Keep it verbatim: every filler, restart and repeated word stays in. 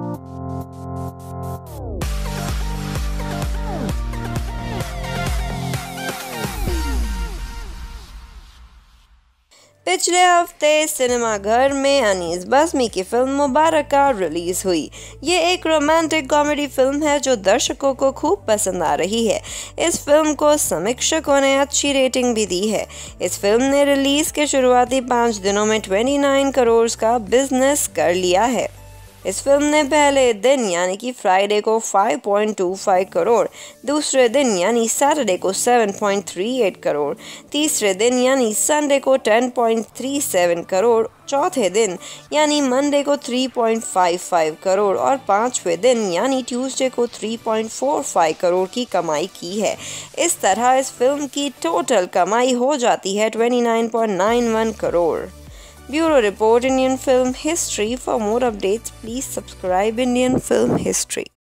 पिछले हफ्ते सिनेमाघर में अनीस बाज़मी की फिल्म मुबारका रिलीज हुई। ये एक रोमांटिक कॉमेडी फिल्म है जो दर्शकों को खूब पसंद आ रही है। इस फिल्म को समीक्षकों ने अच्छी रेटिंग भी दी है। इस फिल्म ने रिलीज के शुरुआती पाँच दिनों में उनतीस करोड़ का बिजनेस कर लिया है। इस फिल्म ने पहले दिन यानी कि फ्राइडे को पाँच पॉइंट दो पाँच करोड़, दूसरे दिन यानी सैटरडे को सात पॉइंट तीन आठ करोड़, तीसरे दिन यानी संडे को दस पॉइंट तीन सात करोड़, चौथे दिन यानी मंडे को तीन पॉइंट पाँच पाँच करोड़ और पांचवें दिन यानी ट्यूसडे को तीन पॉइंट चार पाँच करोड़ की कमाई की है। इस तरह इस फिल्म की टोटल कमाई हो जाती है उनतीस पॉइंट नौ एक crore. Bureau Report Indian Film History. For more updates, please subscribe Indian Film History.